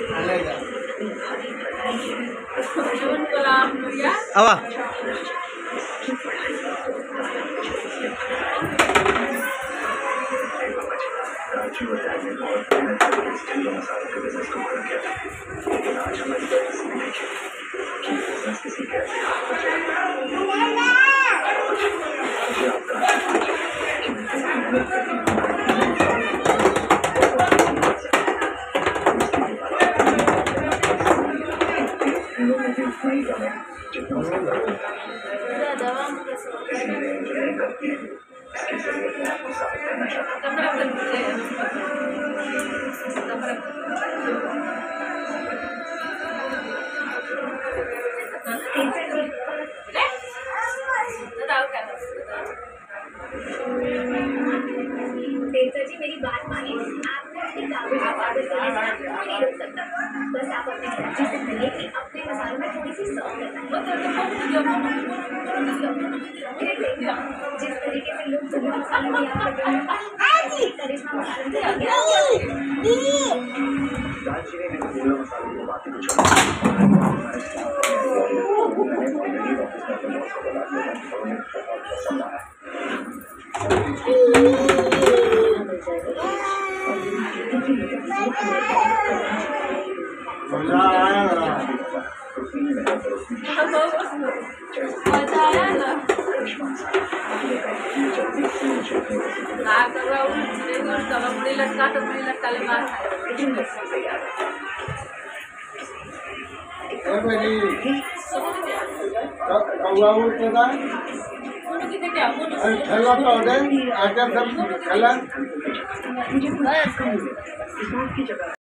आवा जी मेरी बात मानिए, आपने अपनी काबिल आदत को लेकर नहीं रोक सकता। बस आप अपने खर्चे से मिले कि अपने मसालों में थोड़ी सी सौंफ करना है। जिस तरीके से लोग सुबह मसाले तैयार करते हैं, करिश्मा मसालों से मजा आया ना मुड़ी लटका तो मुड़ी लटका ले मार कौआ उठेगा खेला तो आइटम सब खेला